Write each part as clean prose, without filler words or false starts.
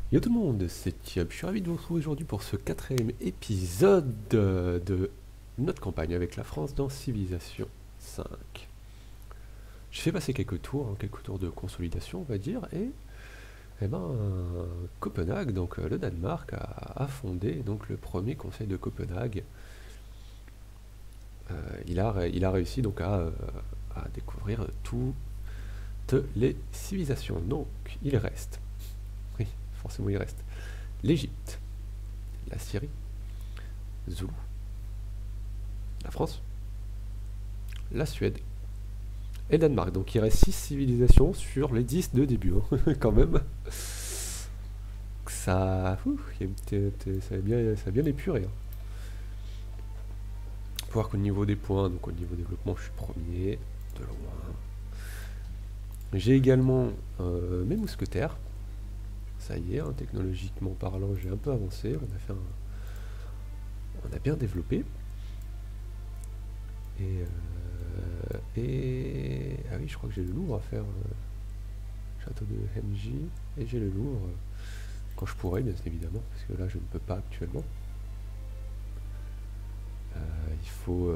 Yo tout le monde, c'est Thiab, je suis ravi de vous retrouver aujourd'hui pour ce 4e épisode de notre campagne avec la France dans Civilisation 5. J'ai fait passer quelques tours de consolidation on va dire, et Copenhague, donc le Danemark, a fondé donc le premier conseil de Copenhague. Il a réussi donc à découvrir toutes les civilisations, donc il reste, oui forcément il reste, l'Égypte, la Syrie, Zoulou, la France, la Suède et le Danemark. Donc il reste 6 civilisations sur les 10 de début, hein. Quand même. Ça, ça a bien épuré. Hein. Faut voir qu'au niveau des points, donc au niveau développement, je suis premier, de loin. J'ai également mes mousquetaires. Ça y est, hein, technologiquement parlant, j'ai un peu avancé. On a bien développé. Et ah oui, je crois que j'ai le Louvre à faire. Château de Hemji. Et j'ai le Louvre quand je pourrai, bien évidemment, parce que là je ne peux pas actuellement. Il faut,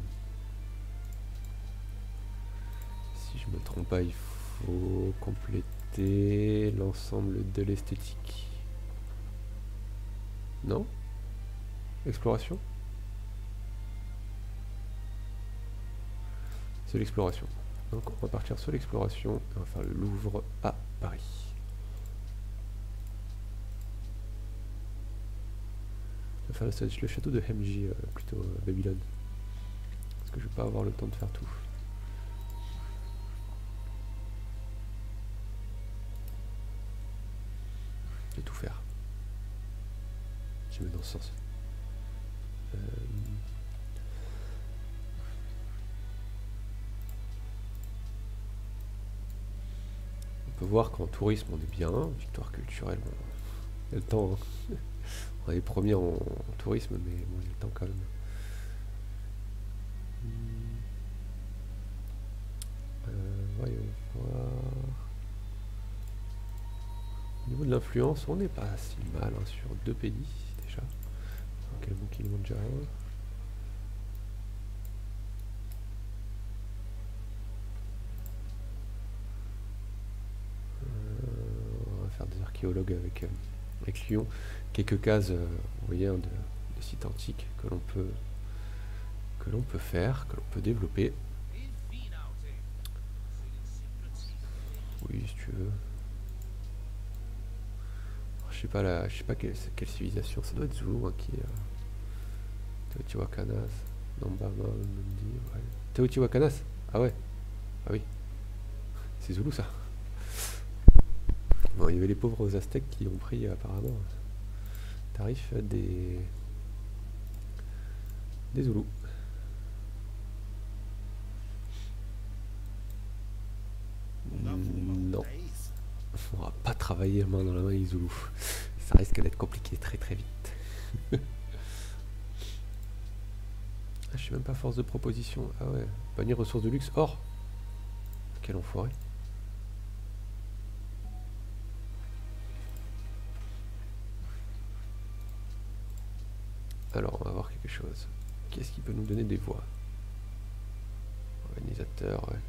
si je me trompe pas, il faut compléter l'ensemble de l'esthétique. Non? Exploration? C'est l'exploration. Donc on va partir sur l'exploration et on va faire le Louvre à Paris. On va faire le château de Hemji, plutôt Babylone. Parce que je vais pas avoir le temps de faire tout. Je vais tout faire. Je vais dans ce sens. On peut voir qu'en tourisme on est bien, victoire culturelle, bon, il y a le temps, hein. On est premier en tourisme, mais bon, il y a le temps quand même. Voyons voir. Au niveau de l'influence, on n'est pas si mal, hein, sur 2 pays déjà. Donc le Kilimanjaro. On va faire des archéologues avec Lyon. Quelques cases, vous voyez, hein, de sites antiques que l'on peut faire, que l'on peut développer. Oui, si tu veux. Je sais pas quelle civilisation, ça doit être Zoulou, hein, qui est Teotihuacanas, Nambama, Mundi, ouais. Teotihuacanas. Ah ouais. Ah oui. C'est Zoulou ça. Bon, il y avait les pauvres Aztèques qui ont pris apparemment tarif des Zoulous. Non. On va pas travailler main dans la main les Zoulous. Ça risque d'être compliqué très très vite. Ah, je suis même pas force de proposition. Ah ouais. Panier ressources de luxe. Or. Quel enfoiré. Alors, on va voir quelque chose. Qu'est-ce qui peut nous donner des voix? Organisateur, ouais.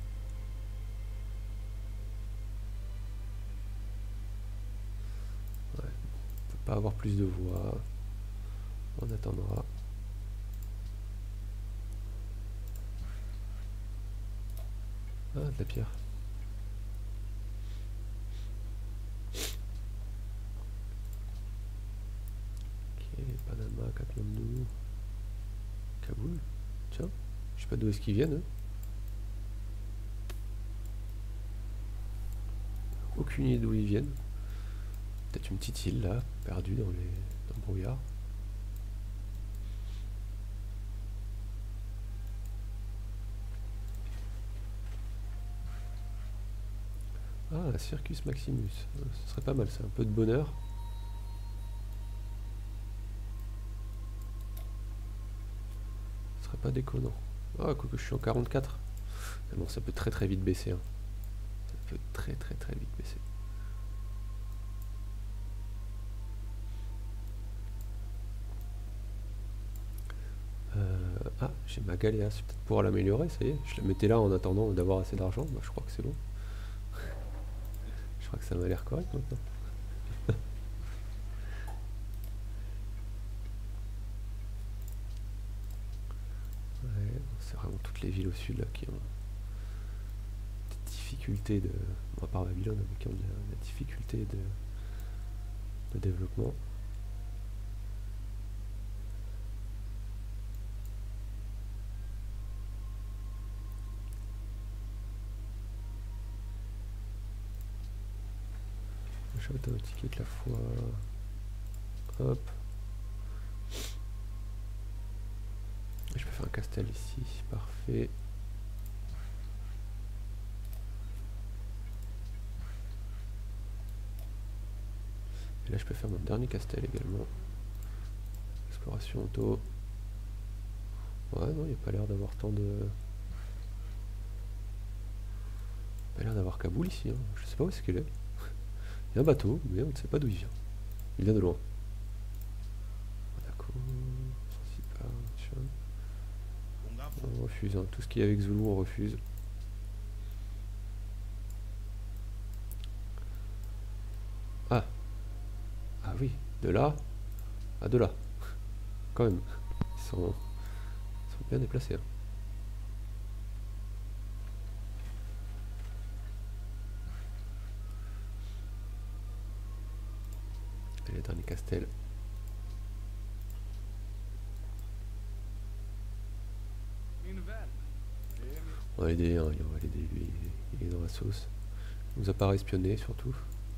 Ouais. On peut pas avoir plus de voix. On attendra. Ah, de la pierre. Panama, Katmandou, Kaboul. Tiens, je sais pas d'où est-ce qu'ils viennent. Eux. Aucune idée d'où ils viennent. Peut-être une petite île là, perdue dans le brouillard. Ah, Circus Maximus. Ce serait pas mal, c'est un peu de bonheur. Pas déconnant. Ah, quoique je suis en 44. Mais bon, ça peut très très vite baisser. Hein. Ça peut très vite baisser. j'ai ma Galéa, c'est peut-être pour l'améliorer, ça y est. Je la mettais là en attendant d'avoir assez d'argent. Bah, je crois que c'est bon. Je crois que ça m'a l'air correct maintenant. Ouais, c'est vraiment toutes les villes au sud là qui ont des difficultés de. Bon, à part Babylone, mais qui ont la difficulté de développement. Achat automatique la fois. Hop. Je peux faire un castel ici, parfait. Et là je peux faire mon dernier castel également. Exploration auto. Ouais non, il n'y a pas l'air d'avoir tant de... Pas l'air d'avoir Kaboul ici, hein. Je sais pas où est-ce qu'il est. Il y a un bateau, mais on ne sait pas d'où il vient. Il vient de loin. D'accord. On refuse, hein. Tout ce qui est avec Zulu on refuse. Ah. Ah oui, de là à de là. Quand même. Ils sont bien déplacés. Hein. Et les derniers castels. On va l'aider, hein, on va l'aider, lui, il est dans la sauce. Il nous a pas espionné surtout.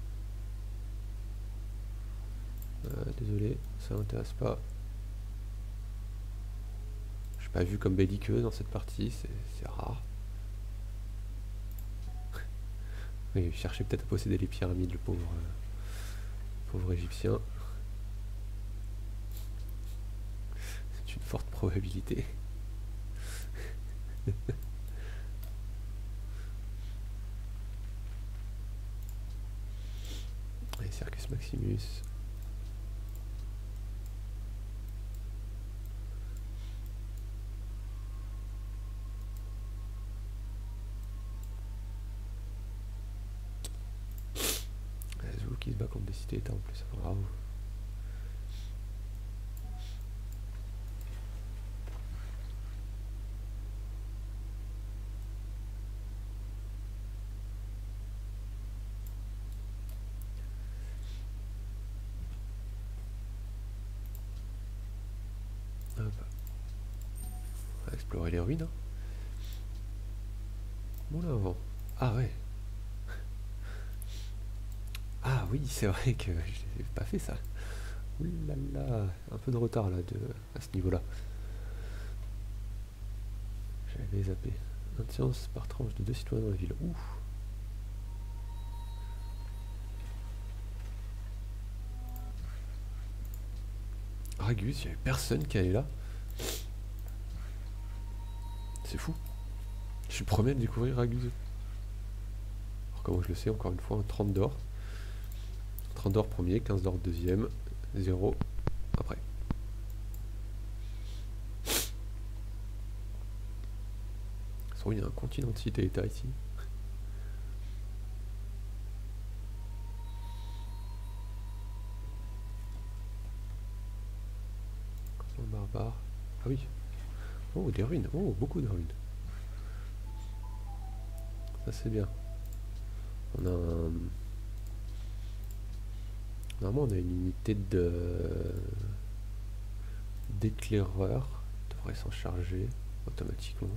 Désolé, ça m'intéresse pas. Je suis pas vu comme belliqueux dans cette partie, c'est rare. Oui, il cherchait peut-être à posséder les pyramides, le pauvre égyptien. C'est une forte probabilité. Allez, Circus Maximus. Zulu qui se bat contre des cités-états en plus, bravo. Hop. On va explorer les ruines. Hein. Bon là avant. Ah ouais. Ah oui, c'est vrai que j'ai pas fait ça. Ouh là là, un peu de retard là à ce niveau-là. J'avais zappé. Maintenance par tranche de 2 citoyens dans la ville. Ouh. Ragus, il n'y avait personne qui allait là. C'est fou. Je suis le premier à découvrir Ragus. Alors comment je le sais, encore une fois, 30 d'or. 30 d'or premier, 15 d'or deuxième, 0 après. Il y a un continent de cité-état ici. Continent barbare. Ah oui. Oh, des ruines. Oh, beaucoup de ruines. Ça c'est bien. On a un... Normalement on a une unité d'éclaireur. Devrait s'en charger automatiquement.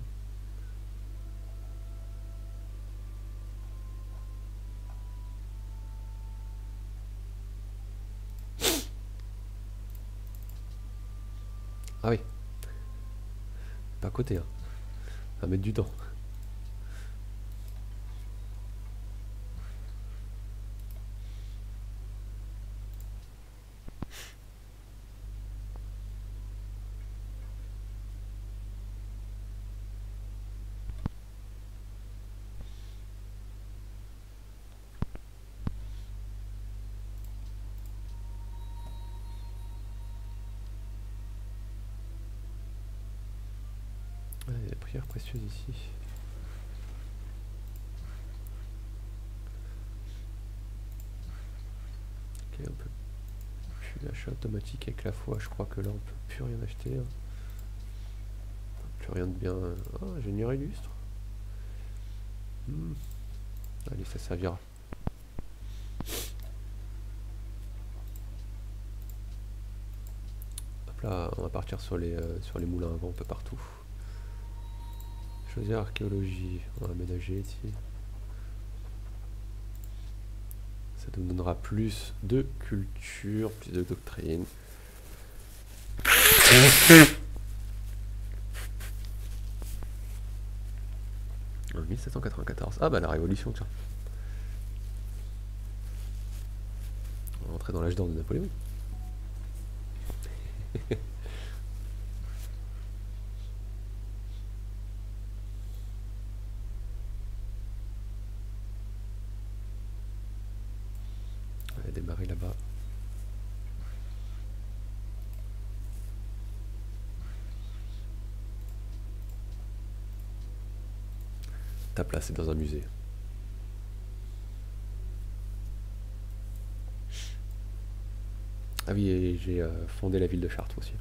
Ah oui. Pas à côté, hein. Ça va mettre du temps. des prières précieuses ici. Ok, on peut plus l'achat automatique avec la foi. Je crois que là on peut plus rien acheter. Hein. Plus rien de bien. Ah, ingénieur illustre. Allez, ça servira. Hop là, on va partir sur les moulins à vent un peu partout. Choisir archéologie, on va aménager ici. Ça nous donnera plus de culture, plus de doctrine. En 1794. Ah bah la révolution, tiens. On va rentrer dans l'âge d'or de Napoléon. On va démarrer là-bas. Ta place est dans un musée. Ah oui, et j'ai fondé la ville de Chartres aussi.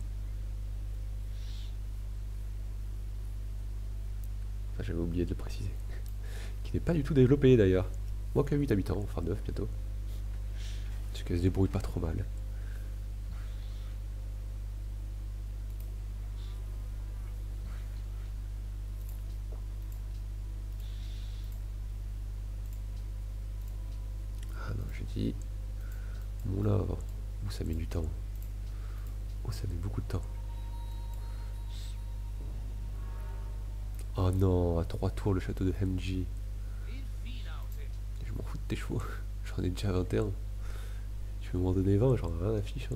Ça j'avais oublié de le préciser. Qui n'est pas du tout développée d'ailleurs. Moi qu'à 8 habitants, enfin 9 bientôt. Parce qu'elle se débrouille pas trop mal. Ah non, j'ai dit... Moulin à vent. Où ça met du temps. Où ça met beaucoup de temps. Oh non, à 3 tours le château de Hemji. Je m'en fous de tes chevaux. J'en ai déjà 21. Tu veux m'en donner 20, j'en ai rien à fiche. Hein.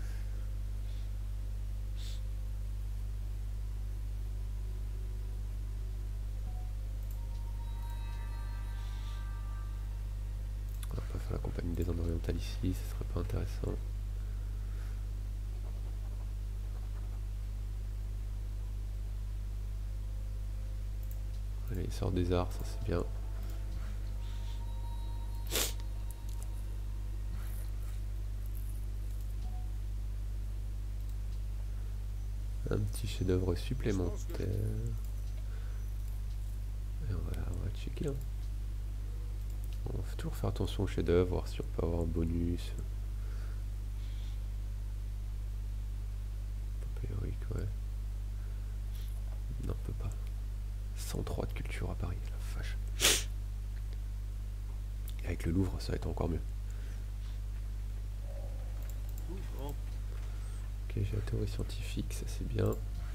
On va pas faire la compagnie des Indes orientales ici, ce serait pas intéressant. Allez, il sort des arts, ça c'est bien. Un petit chef-d'œuvre supplémentaire. Et on va checker. Hein. On va toujours faire attention au chef-d'œuvre, voir si on peut avoir un bonus. Papéorique, ouais. Non, on peut pas. 103 de culture à Paris, la vache. Et avec le Louvre, ça va être encore mieux. Ok, j'ai la théorie scientifique, ça c'est bien.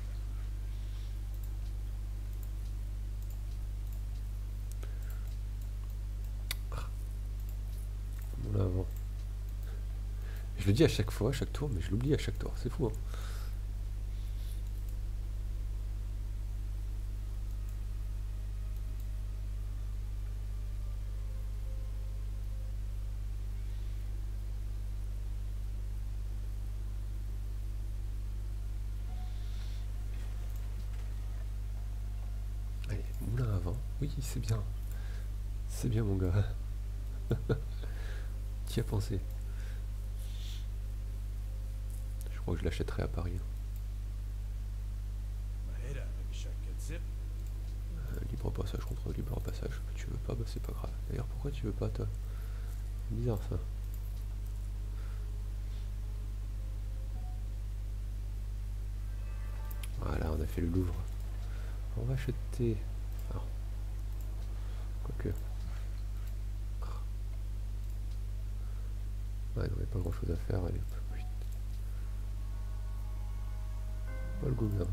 Bon là avant. Je le dis à chaque fois, à chaque tour, mais je l'oublie à chaque tour, c'est fou hein. Allez, moulin à vent. Oui, c'est bien. C'est bien mon gars. Qui a pensé? Je crois que je l'achèterai à Paris. Libre passage contre libre passage. Tu veux pas, bah c'est pas grave. D'ailleurs, pourquoi tu veux pas toi? C'est bizarre ça. Voilà, on a fait le Louvre. On va acheter... Alors, quoique... Ouais, non, il n'y a pas grand chose à faire. Allez, vite. Pas le gouvernement.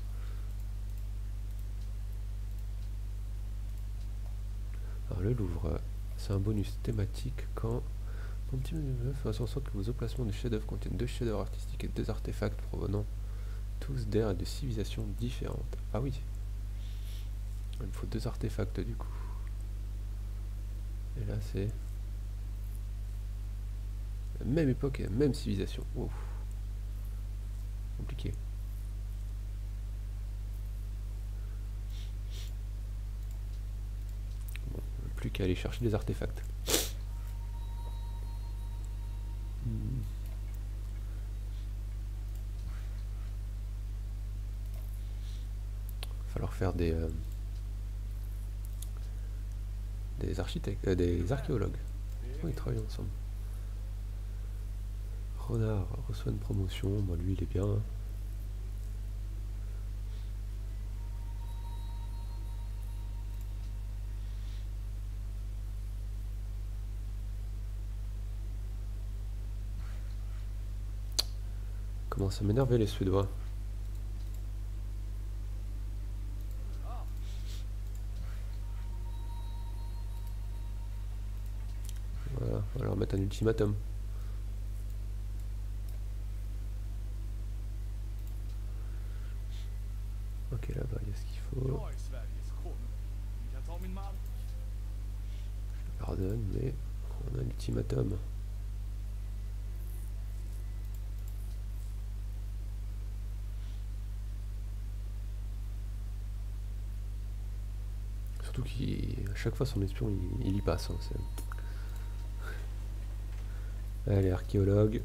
Alors le Louvre, c'est un bonus thématique quand... Mon petit menu fait en sorte que vos emplacements de chefs-d'œuvre contiennent 2 chefs-d'œuvre artistiques et 2 artefacts provenant tous d'ères et de civilisations différentes. Ah oui. Il me faut 2 artefacts du coup. Et là c'est... la même époque et la même civilisation. Wow. Compliqué. plus qu'à aller chercher des artefacts. Va falloir faire des architectes, des archéologues. Oh, ils travaillent ensemble. Renard reçoit une promotion, bon, lui il est bien. Comment ça m'énerve les Suédois. Voilà, on va leur mettre un ultimatum. Ok, là-bas, il y a ce qu'il faut. Je le pardonne, mais on a l'ultimatum. Surtout qu'à chaque fois, son espion, il y passe. Hein, allez, archéologue.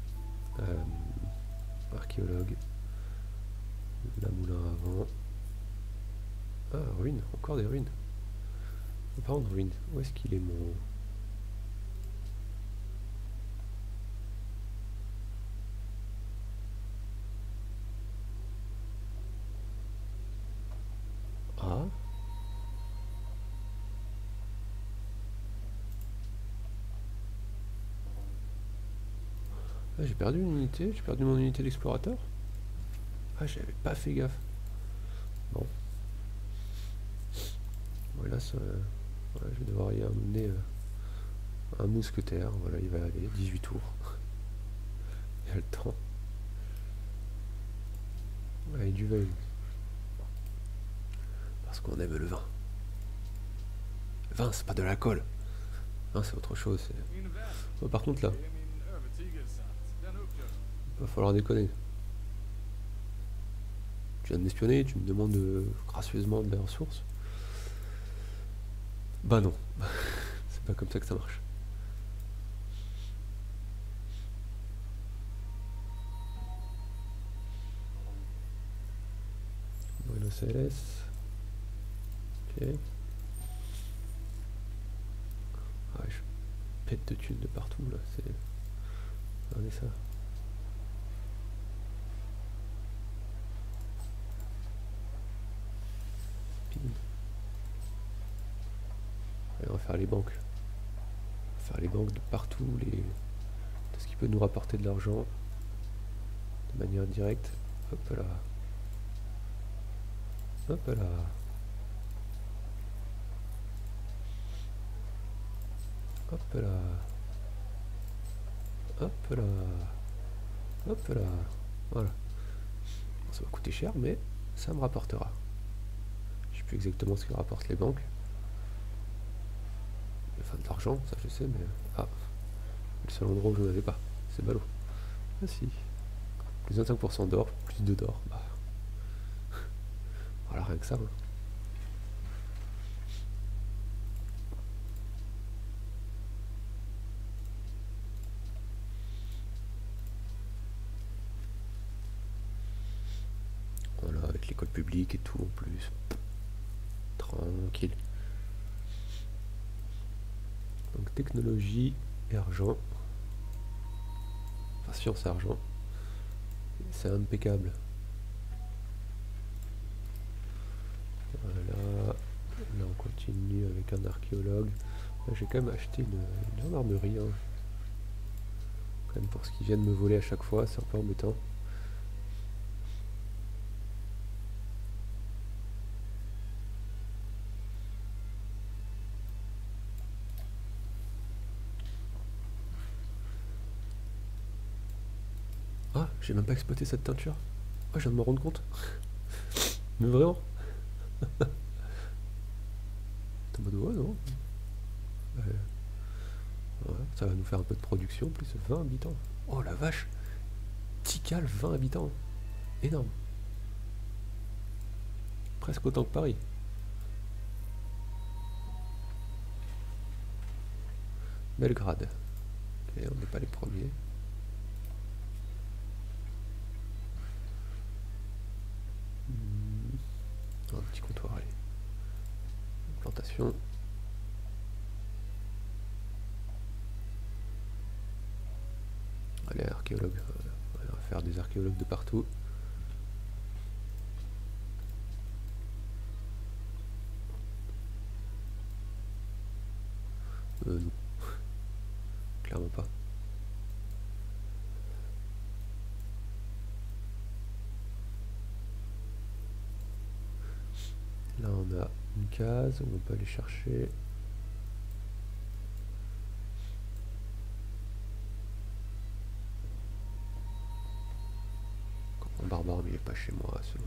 Archéologue. La moulin avant. Ah, ruine, encore des ruines. Par contre, ruine, où est-ce qu'il est mon... Ah. Ah, j'ai perdu une unité, j'ai perdu mon unité d'explorateur. Ah, j'avais pas fait gaffe. Bon. Voilà, ça, voilà, je vais devoir y amener un mousquetaire. Voilà, il va aller 18 tours. Il y a le temps. Allez, du vin. Parce qu'on aime le vin. Le vin, c'est pas de l'alcool. Hein, c'est autre chose. Oh, par contre, là, il va falloir déconner. Tu viens de m'espionner, tu me demandes gracieusement de la ressource. Bah non, c'est pas comme ça que ça marche. Buenos Aires. Ok. Ah, je pète de thunes de partout là, c'est... Regardez ça. Allez, on va faire les banques. On va faire les banques de partout, tout ce qui peut nous rapporter de l'argent de manière directe. Hop là. Hop là. Hop là. Hop là. Hop là. Voilà. Ça va coûter cher, mais ça me rapportera. Je sais plus exactement ce que rapportent les banques. Enfin, de l'argent, ça je sais, mais... Ah, le seul endroit où je n'en avais pas, c'est ballot. Ah si. Plus 25% d'or, plus 2 d'or. Bah. Voilà, rien que ça. Hein. Voilà, avec l'école publique et tout en plus. Tranquille. Donc technologie et argent. Enfin science et argent. C'est impeccable. Voilà. Là on continue avec un archéologue. J'ai quand même acheté une gendarmerie. Hein. Quand même pour ce qu'ils viennent me voler à chaque fois, c'est un peu embêtant. Ah, j'ai même pas exploité cette teinture. Ah, je viens de me rendre compte. Mais vraiment. T'es en mode ouais, non. Ouais, ça va nous faire un peu de production, plus 20 habitants. Oh la vache. Tikal, 20 habitants. Énorme. Presque autant que Paris. Belgrade. Ok, on n'est pas les premiers. Un petit comptoir, allez. Plantation. Allez, archéologue. On va faire des archéologues de partout. Non. Clairement pas. Là on a une case, on peut aller chercher. Mon barbare mais il est pas chez moi, c'est bon.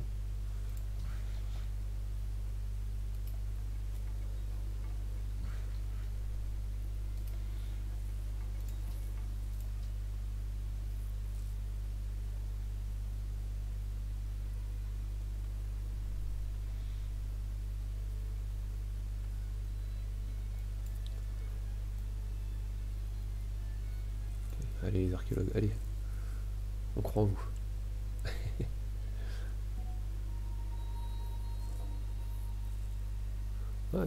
Allez les archéologues, allez. On croit en vous. Ah,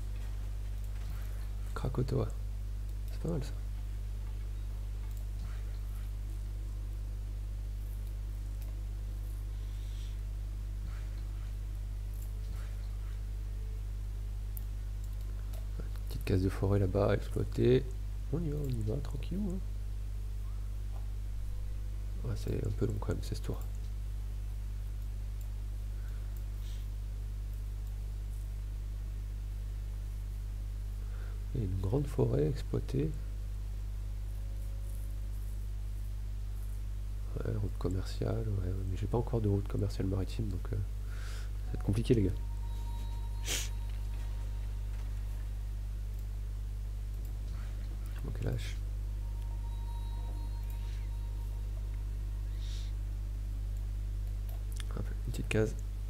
Krakatoa. C'est pas mal ça. Petite case de forêt là-bas à exploiter. On y va, tranquillou. Hein. Ouais, c'est un peu long quand même, 16 tours. Il y a une grande forêt exploitée. Ouais, route commerciale, ouais, mais j'ai pas encore de route commerciale maritime, donc ça va être compliqué les gars. Donc lâche. Hop, une petite case.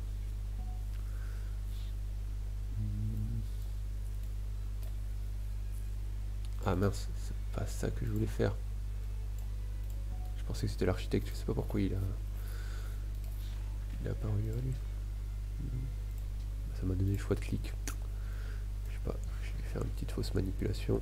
Ah mince, c'est pas ça que je voulais faire. Je pensais que c'était l'architecte, je sais pas pourquoi il a apparu là lui. Ça m'a donné le choix de clic. Je sais pas, je vais faire une petite fausse manipulation.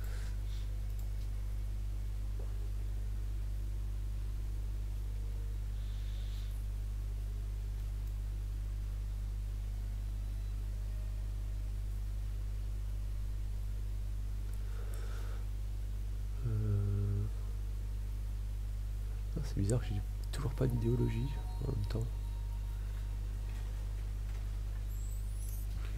C'est bizarre que j'ai toujours pas d'idéologie en même temps. Ok.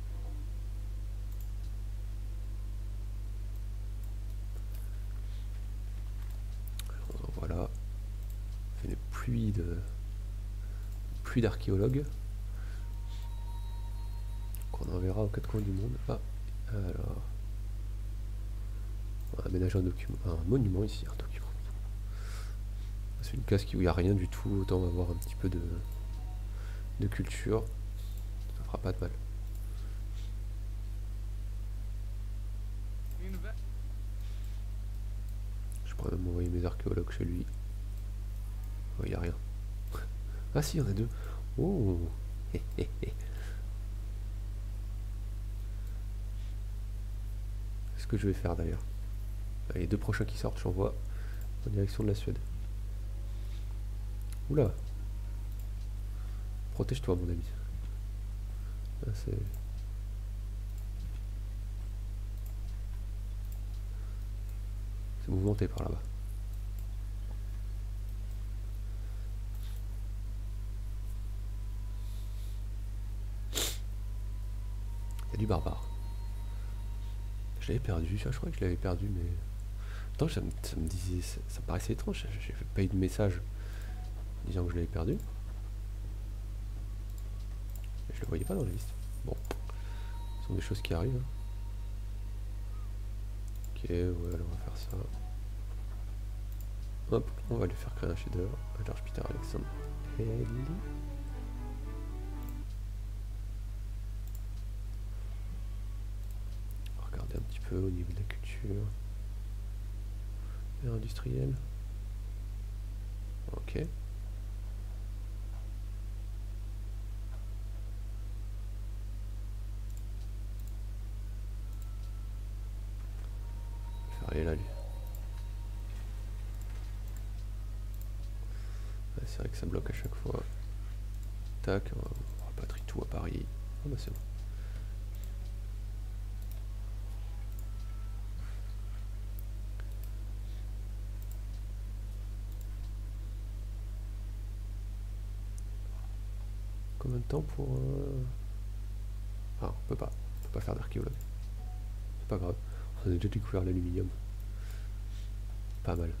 Alors, voilà. On fait des pluies d'archéologues. Qu'on enverra aux quatre coins du monde. Ah, alors. On va aménager un monument ici, un document. C'est une case où il n'y a rien du tout, autant on va avoir un petit peu de culture. Ça fera pas de mal. Je pourrais même envoyer mes archéologues chez lui. Oh, il n'y a rien. Ah si, il y en a deux. Oh. Ce que je vais faire d'ailleurs. Les deux prochains qui sortent, j'envoie en direction de la Suède. Oula. Protège-toi mon ami. Ah, c'est mouvementé par là-bas. Il y a du barbare. Je l'avais perdu, je crois que je l'avais perdu, mais... Attends, ça me disait... Ça me paraissait étrange, j'ai pas eu de message disant que je l'avais perdu. Je le voyais pas dans la liste. Bon. Ce sont des choses qui arrivent. Ok, ouais, alors on va faire ça. Hop, on va lui faire créer un chef-d'œuvre à George Peter Alexander Haley. On va regarder un petit peu au niveau de la culture. Et industriel. Ok. Aller là lui. Ouais, c'est vrai que ça bloque à chaque fois. Tac, on rapatrie tout à Paris. Ah bah c'est bon. Combien de temps pour... Ah, on peut pas faire d'archéologue. C'est pas grave, on a déjà découvert l'aluminium. Pas mal.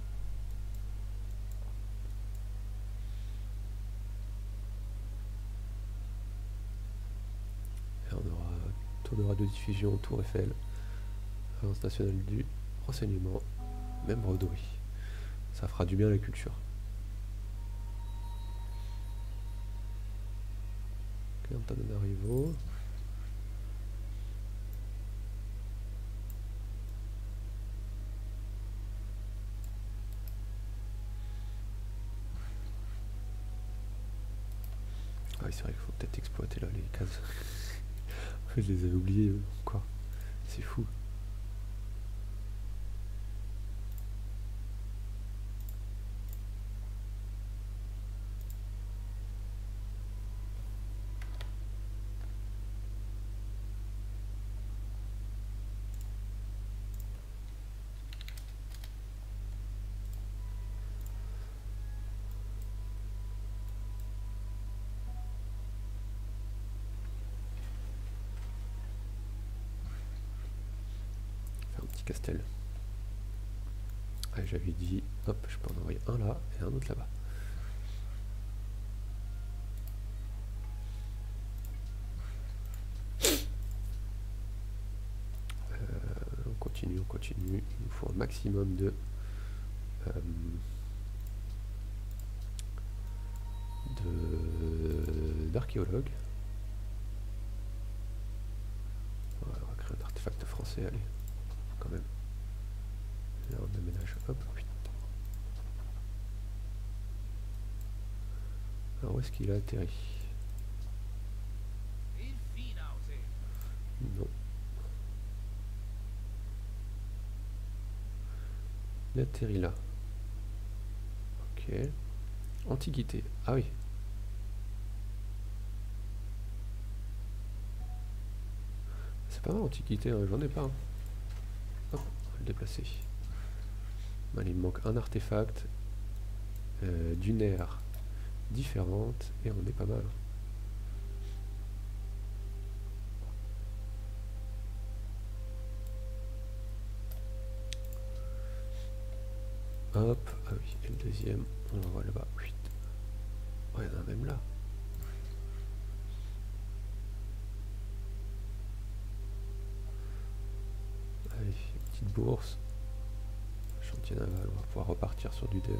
Et on aura tour de radiodiffusion, Tour Eiffel, Agence nationale du renseignement, même broderie. Ça fera du bien à la culture. Ok, Antananarivo. Ah oui, c'est vrai qu'il faut peut-être exploiter là les cases. Je les avais oubliées, quoi. C'est fou. Faire un petit castel. Ah, j'avais dit, hop, je peux en envoyer un là et un autre là-bas. On continue. Il nous faut un maximum de d'archéologues. Voilà, on va créer un artefact français, allez, quand même. Là on aménage, hop, oui. Alors où est-ce qu'il a atterri? Non. Il atterrit là. Ok. Antiquité. Ah oui. C'est pas mal Antiquité, hein. J'en ai pas. Hein. Hop, on va le déplacer. Bon, il me manque un artefact d'une ère différente et on est pas mal. Hop, ah oui, et le deuxième, on l'envoie là-bas. Ouais, il y en a même là. Allez, petite bourse. Chantier naval, on va pouvoir repartir sur du dev.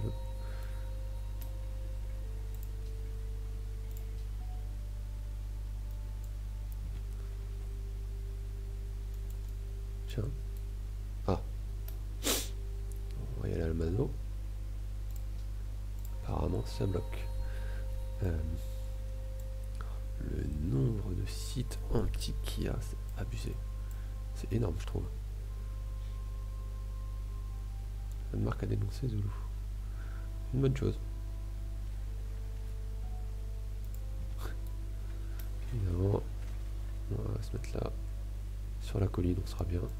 Tiens. Ah. On va y aller à Almano. Apparemment ça bloque. Le nombre de sites antiques qu'il y a, c'est abusé. C'est énorme, je trouve. Danemark a dénoncé Zulu. Une bonne chose. Évidemment, on va se mettre là, sur la colline, on sera bien.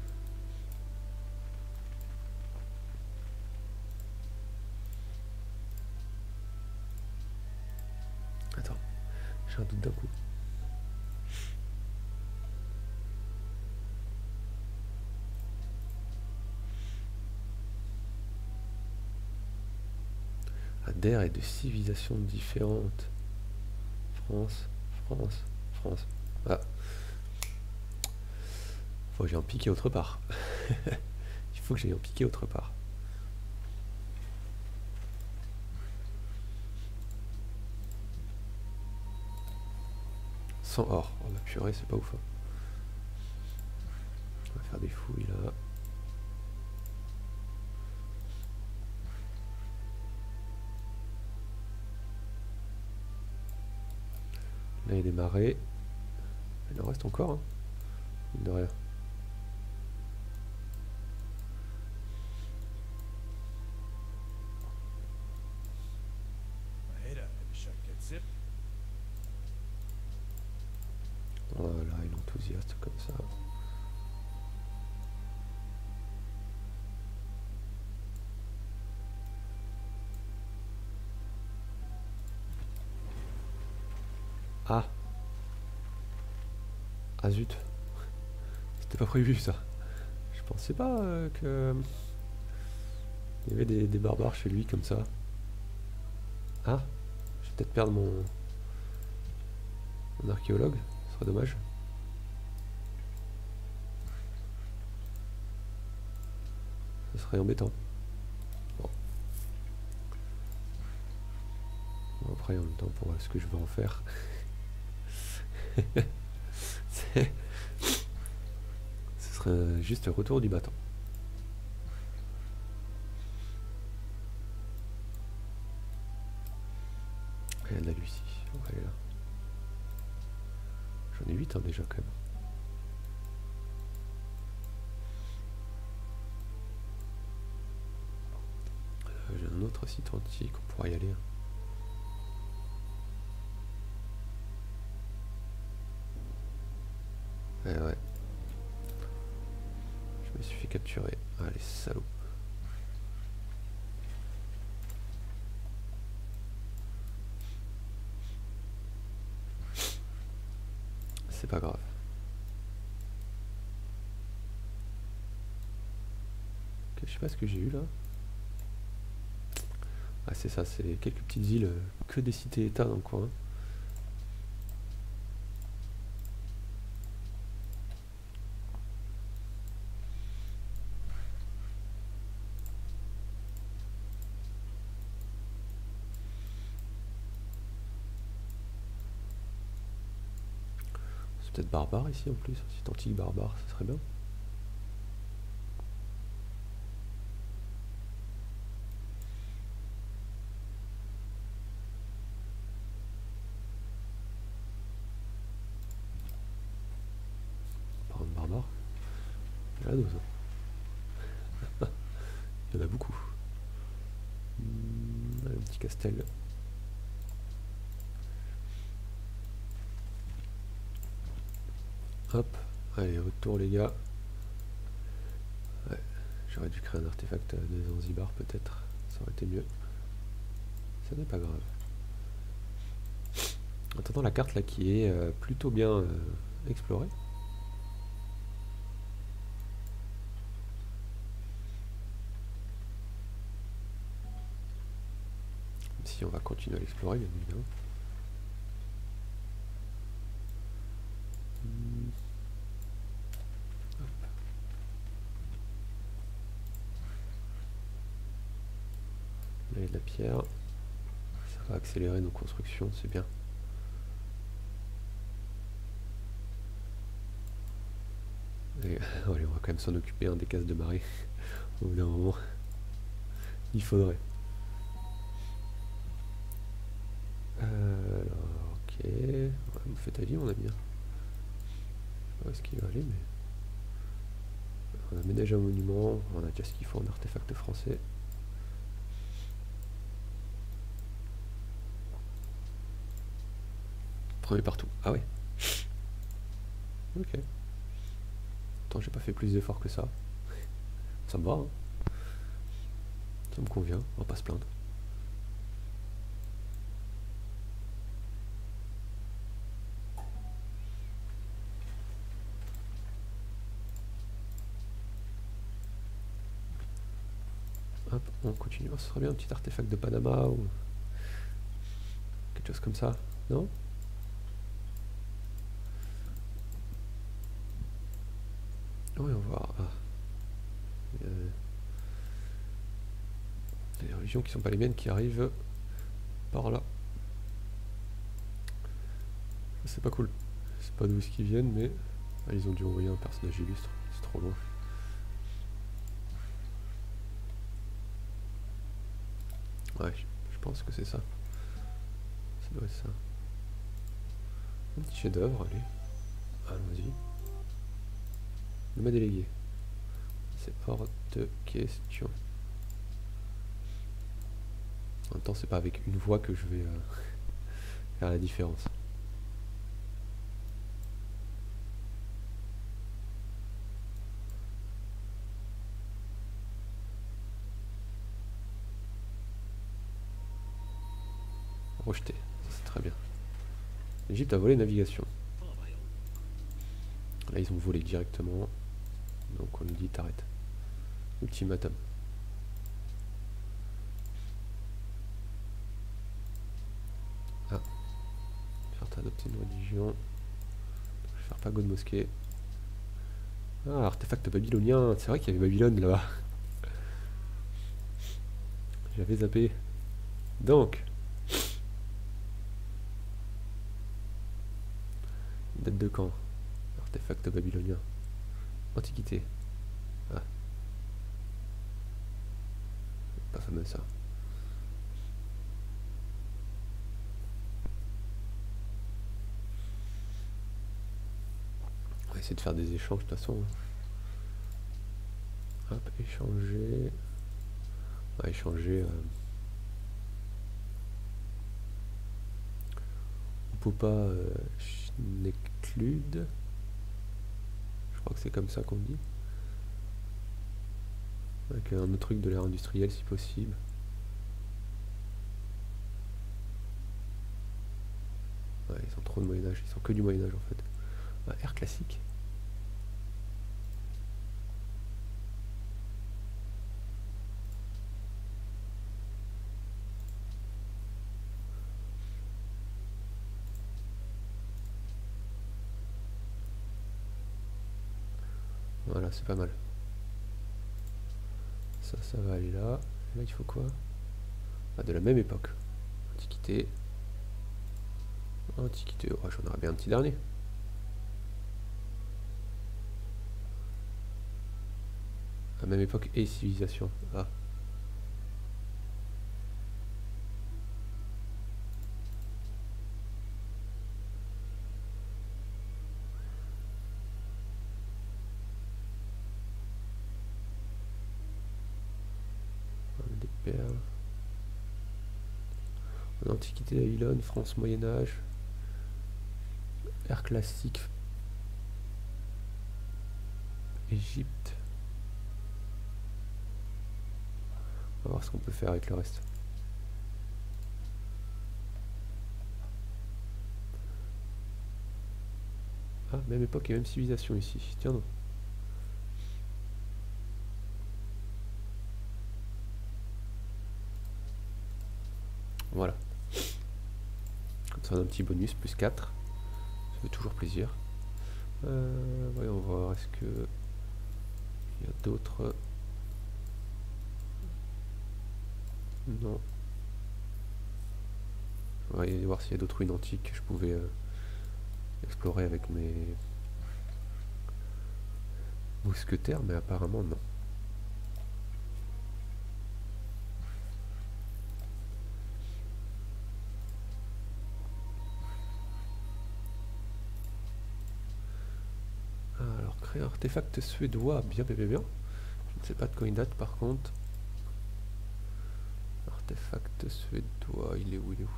Attends, j'ai un doute d'un coup. D'ères et de civilisations différentes. France. Ah. Faut que j'aille en piquer autre part. Il faut que j'aille en piquer autre part. Sans or. Oh bah purée, c'est pas ouf. Hein. On va faire des fouilles là. Là il y a des marais. Il en reste encore, hein, mine de rien. Voilà, il est enthousiaste comme ça. Ah! Ah zut! C'était pas prévu ça. Je pensais pas que... Il y avait des barbares chez lui comme ça. Ah! Je vais peut-être perdre mon archéologue, ce serait dommage. Ce serait embêtant. Bon. Bon, après, en même temps, pour ce que je veux en faire. Ce serait juste le retour du bâton. Il y a de la Lucie. On va aller là. J'en ai 8 hein, déjà quand même. J'ai un autre site antique, on pourra y aller. Ouais. Je me suis fait capturer. Allez, salaud. C'est pas grave. Okay, je sais pas ce que j'ai eu là. Ah c'est ça, c'est quelques petites îles, que des cités-états dans le coin. C'est peut-être barbare ici en plus, c'est antique barbare, ça serait bien. Par contre barbare, il y a la dose. Il y en a beaucoup. Un petit castel. Hop, allez, retour les gars. Ouais, j'aurais dû créer un artefact de Zanzibar peut-être, ça aurait été mieux. Ça n'est pas grave. En attendant la carte là qui est plutôt bien explorée. Si on va continuer à l'explorer bien évidemment. Là il y a de la pierre. Ça va accélérer nos constructions, c'est bien. Et, allez, on va quand même s'en occuper des cases de marée. Au bout d'un moment, il faudrait. Alors, ok. Ouais, vous faites avis, mon ami. Je sais pas où est-ce qu'il va aller, mais. On a aménagé un monument, on a déjà ce qu'il faut en artefact français. Premier partout. Ah ouais. Ok. Attends, j'ai pas fait plus d'efforts que ça. Ça me va, hein. Ça me convient, on va pas se plaindre. Hop, on continue. Oh, ce serait bien un petit artefact de Panama ou quelque chose comme ça, non? Oui, on va voir. Ah. Des régions qui sont pas les miennes qui arrivent par là. C'est pas cool. C'est pas d'où est-ce qu'ils viennent, mais ah, ils ont dû envoyer un personnage illustre. C'est trop loin. Ouais, je pense que c'est ça. Ça doit être ça. Un petit chef-d'œuvre, allez. Allons-y. Ne m'a délégué. C'est hors de question. En même temps, c'est pas avec une voix que je vais faire la différence. Rejeté, c'est très bien. L'Égypte a volé navigation. Là, ils ont volé directement. Donc on lui dit t'arrêtes. Ultimatum. Ah. Faire adopter une religion. Je vais faire pagode mosquée. Ah, artefact babylonien. C'est vrai qu'il y avait Babylone là-bas. J'avais zappé. Donc. Date de quand? Artefact babylonien. Antiquité. Ah. Pas fameux ça. On va essayer de faire des échanges de toute façon. Hop, échanger. On va échanger. Poupa Schnecklude. Je crois que c'est comme ça qu'on dit. Avec un autre truc de l'ère industrielle si possible. Ouais, ils sont trop de Moyen-Âge, ils sont que du Moyen-Âge en fait. Ah, ère classique. Voilà, c'est pas mal. Ça va aller là. Et là, il faut quoi? Ah, de la même époque. Antiquité. Antiquité. Oh, j'en aurais bien un petit dernier. La même époque et civilisation. Ah. Des perles. Antiquité, Babylone, France, Moyen-Âge. Ère classique. Égypte. On va voir ce qu'on peut faire avec le reste. Ah, même époque et même civilisation ici. Tiens donc. Voilà. Comme ça on a un petit bonus, plus 4. Ça fait toujours plaisir. Voyons voir, est-ce que il y a d'autres... Non. On va aller voir s'il y a d'autres ruines antiques que je pouvais explorer avec mes mousquetaires, mais apparemment non. Alors, créer un artefact suédois, bien, bien, bien, bien. Je ne sais pas de quand il date par contre. Artefact suédois, il est où, il est où?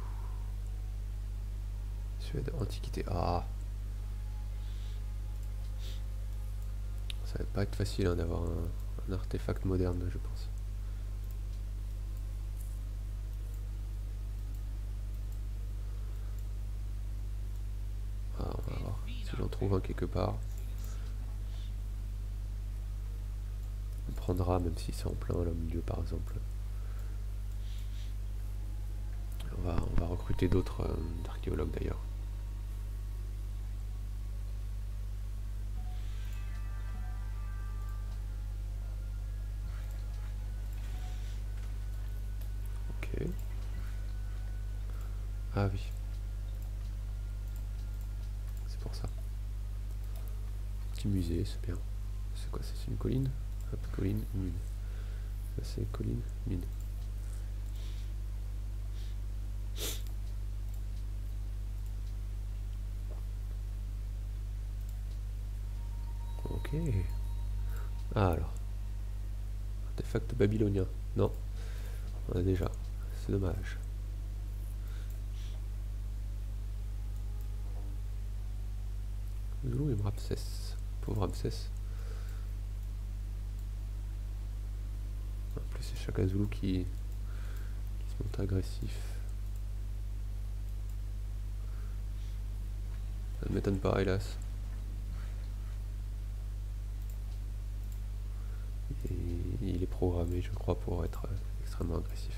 Suède, antiquité, ah. Ça va pas être facile hein, d'avoir un artefact moderne, je pense. Ah, on va voir si j'en trouve un quelque part. On prendra, même si c'est en plein là, au milieu par exemple. On va recruter d'autres archéologues d'ailleurs. Ok. Ah oui. C'est pour ça. Petit musée, c'est bien. C'est quoi? C'est une colline? Hop, colline, mine. Ça c'est colline, mine. Ok. Ah alors. Artefact babylonien. Non. On a déjà. C'est dommage. Zoulou et Ramsès. Pauvre Ramsès. En plus c'est Shaka Zulu qui se montre agressif. Ça ne m'étonne pas, hélas. Et il est programmé, je crois, pour être extrêmement agressif.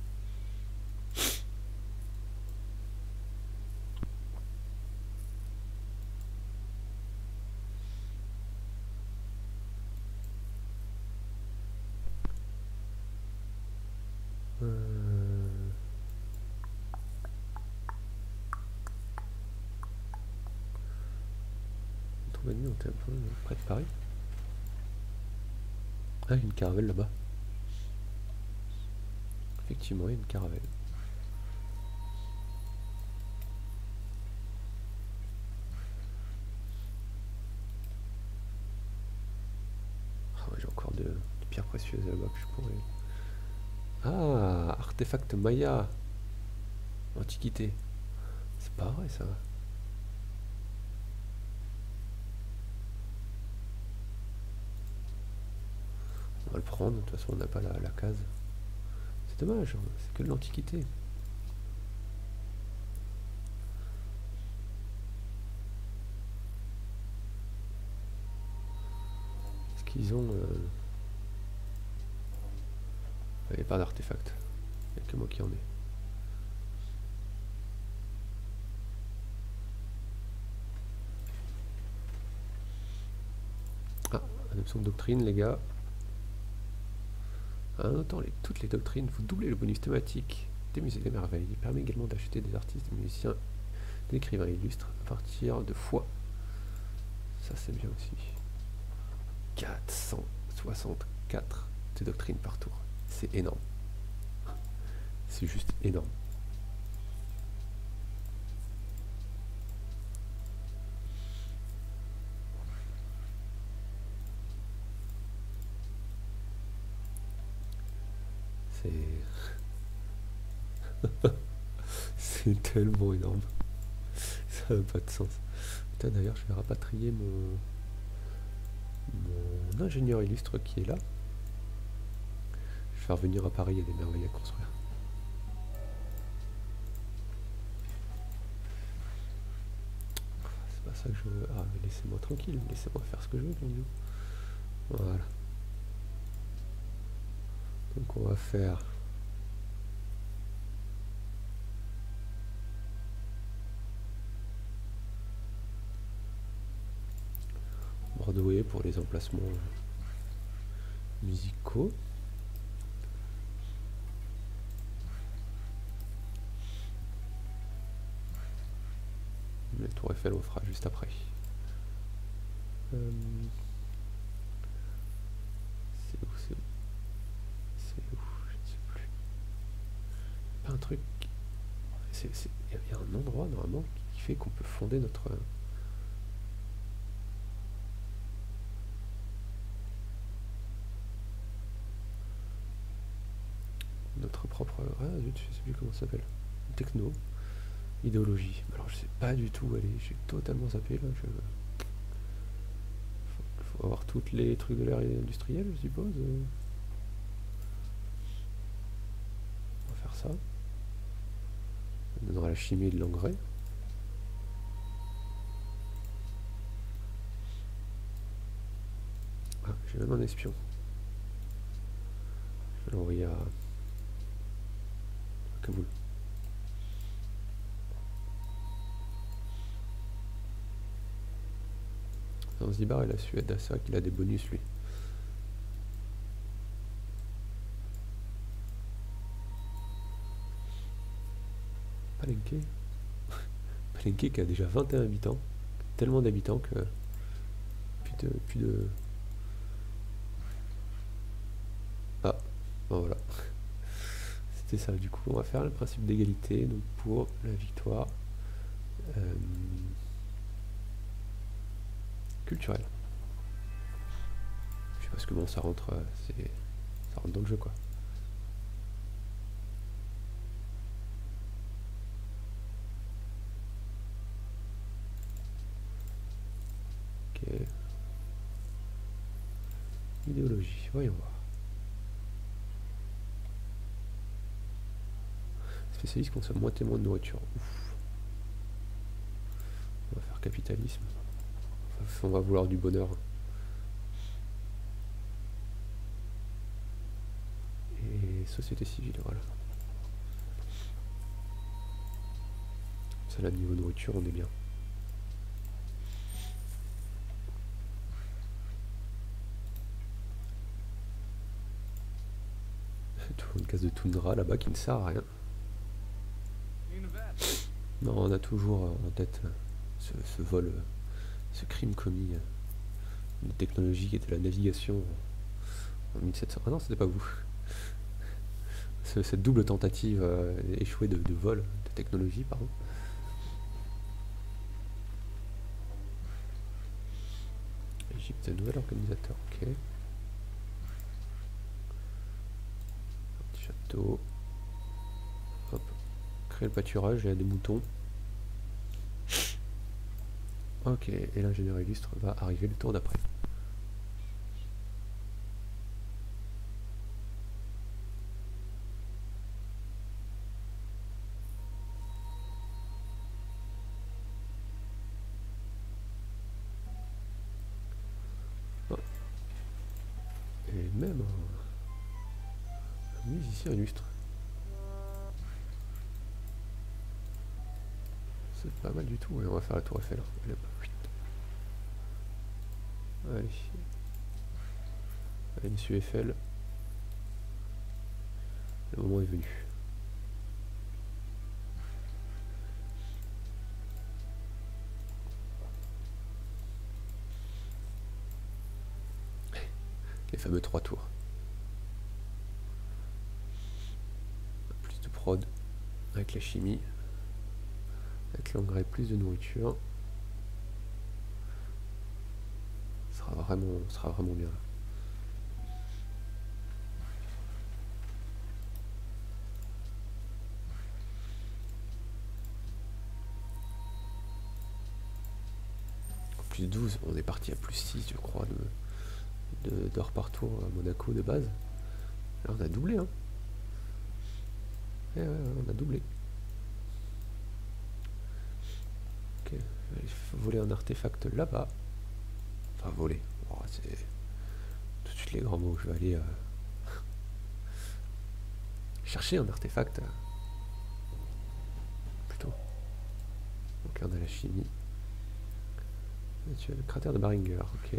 On était un peu près de Paris. Ah, il y a une caravelle là-bas. Effectivement, il y a une caravelle. Oh, j'ai encore de pierres précieuses là-bas que je pourrais... Ah, artefact Maya. Antiquité. C'est pas vrai ça. On va le prendre, de toute façon on n'a pas la case. C'est dommage, hein, c'est que de l'antiquité. Est-ce qu'ils ont... Il n'y a pas d'artefact. Il n'y a que moi qui en ai. Ah, une option de doctrine les gars. En notant toutes les doctrines, vous doublez le bonus thématique des musées des merveilles. Il permet également d'acheter des artistes, des musiciens, des écrivains illustres à partir de foi. Ça c'est bien aussi. 464 de doctrines par tour. C'est énorme. C'est juste énorme. C'est tellement énorme. Ça n'a pas de sens. Putain, d'ailleurs, je vais rapatrier mon ingénieur illustre qui est là. Je vais faire venir à Paris, il y a des merveilles à construire. C'est pas ça que je veux. Ah, mais laissez-moi tranquille, laissez-moi faire ce que je veux, mon Dieu. Voilà. Donc on va faire... Broadway pour les emplacements musicaux. La tour Eiffel on fera juste après. C'est où, c'est où? C'est où? Je ne sais plus. Pas un truc... Il y a un endroit normalement qui fait qu'on peut fonder notre... notre propre... Ah zut, je sais plus comment ça s'appelle. Techno. Idéologie. Alors je sais pas du tout où aller, j'ai totalement zappé là. Faut avoir toutes les trucs de l'ère industrielle, je suppose. On va faire ça. On donnera la chimie de l'engrais. Ah, j'ai même un espion. Je vais l'envoyer à Kaboul. Zanzibar et la Suède, c'est vrai qu'il a des bonus lui. Palenque. Palenque qui a déjà 21 habitants. Tellement d'habitants que... Plus de... Ah, bon voilà. C'était ça, du coup on va faire le principe d'égalité, donc pour la victoire culturelle. parce que bon, ça rentre dans le jeu, quoi. Ok. Idéologie, voyons voir. Spécialiste consomme moitié moins de nourriture. Ouf. On va faire capitalisme. Enfin, on va vouloir du bonheur. Et société civile, voilà. Ça là, niveau nourriture, on est bien. Toujours une case de toundra là-bas qui ne sert à rien. Non, on a toujours en tête ce vol, ce crime commis. Une technologie qui était la navigation en 1700. Ah non, c'était pas vous. Cette double tentative échouée de vol, de technologie, pardon. Égypte, nouvel organisateur, ok. Un petit château. Hop. Créer le pâturage, il y a des moutons. Ok, et l'ingénieur illustre va arriver le tour d'après. Oh. Et même un musicien illustre. C'est pas mal du tout, et on va faire la tour Eiffel. Allez, allez. Allez, monsieur Eiffel. Le moment est venu. Les fameux 3 tours. Plus de prod avec la chimie. Avec l'engrais, plus de nourriture. Ça sera vraiment bien. Plus 12, on est parti à plus 6 je crois d'heures par tour à Monaco de base. Là on a doublé hein. Ouais, on a doublé. Ok, il faut voler un artefact là-bas. Enfin voler. Oh, c'est tout de suite les grands mots. Je vais aller chercher un artefact. Plutôt. Donc là on a la chimie. Tu as le cratère de Baringer, ok.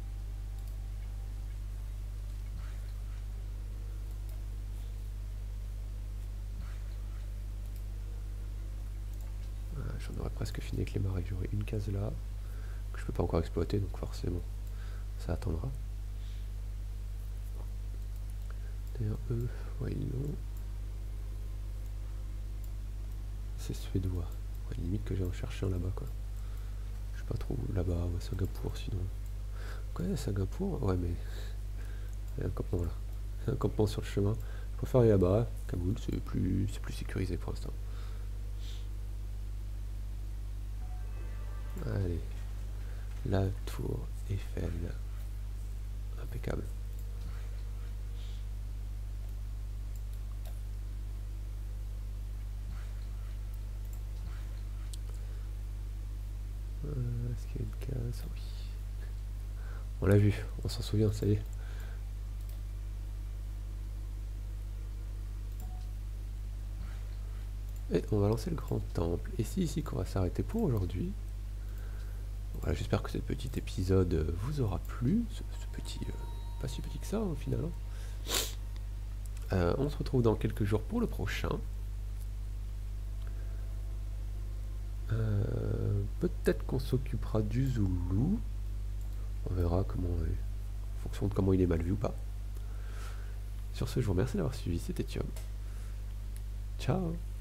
J'en aurais presque fini avec les marais. J'aurais une case là que je peux pas encore exploiter, donc forcément ça attendra. D'ailleurs eux, voyons. C'est suédois. Ouais, limite que j'ai en cherché un là-bas quoi. Je sais pas trop là-bas, ouais, Singapour sinon. Ouais, Singapour, ouais mais il y a un campement là. Un campement sur le chemin. Je préfère aller là-bas, Kaboul, c'est plus sécurisé pour l'instant. Allez, la tour Eiffel, impeccable. Est-ce qu'il y a une case? Oui. On l'a vu, on s'en souvient, ça y est. Et on va lancer le grand temple. Et c'est ici qu'on va s'arrêter pour aujourd'hui. Voilà, j'espère que ce petit épisode vous aura plu. Ce petit, pas si petit que ça au final. On se retrouve dans quelques jours pour le prochain. Peut-être qu'on s'occupera du Zoulou. On verra comment, en fonction de comment il est mal vu ou pas. Sur ce, je vous remercie d'avoir suivi. C'était Thiom. Ciao.